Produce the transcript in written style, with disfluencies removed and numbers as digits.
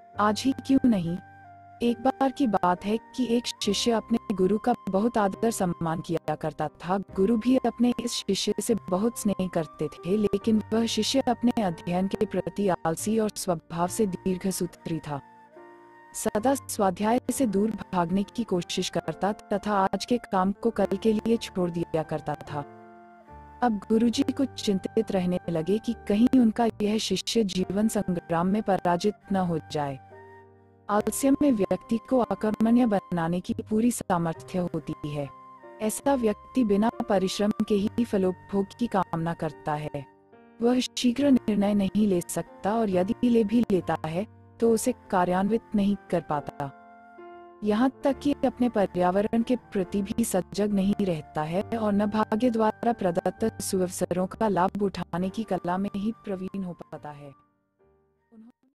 आज ही क्यों नहीं। एक बार की बात है कि एक शिष्य अपने गुरु का बहुत आदर सम्मान किया करता था। गुरु भी अपने इस शिष्य से बहुत स्नेह करते थे, लेकिन वह शिष्य अपने अध्ययन के प्रति आलसी और स्वभाव से दीर्घसूत्री था। सदा स्वाध्याय से दूर भागने की कोशिश करता तथा आज के काम को कल के लिए छोड़ दिया करता था। अब गुरुजी कुछ चिंतित रहने लगे कि कहीं उनका यह शिष्य जीवन संग्राम में पराजित न हो जाए। आलस्य में व्यक्ति को अकर्मण्य बनाने की पूरी सामर्थ्य होती है। ऐसा व्यक्ति बिना परिश्रम के ही फलोपभोग की कामना करता है। वह शीघ्र निर्णय नहीं ले सकता और यदि ले भी लेता है तो उसे कार्यान्वित नहीं कर पाता। यहाँ तक कि अपने पर्यावरण के प्रति भी सजग नहीं रहता है और न भाग्य द्वारा प्रदत्त सुअवसरों का लाभ उठाने की कला में ही प्रवीण हो पाता है।